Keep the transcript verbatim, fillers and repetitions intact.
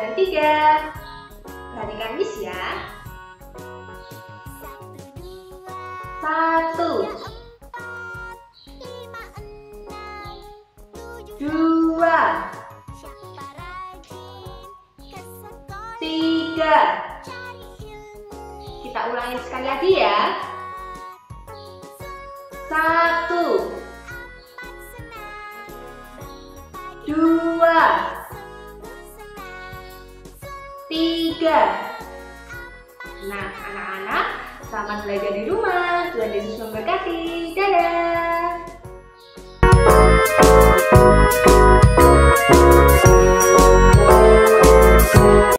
dan tiga. Perhatikan Miss ya. Satu, dua, tiga. Kita ulangi sekali lagi ya. Satu, dua, tiga. Nah, anak-anak, selamat belajar di rumah. Tuhan Yesus memberkati. Dadah.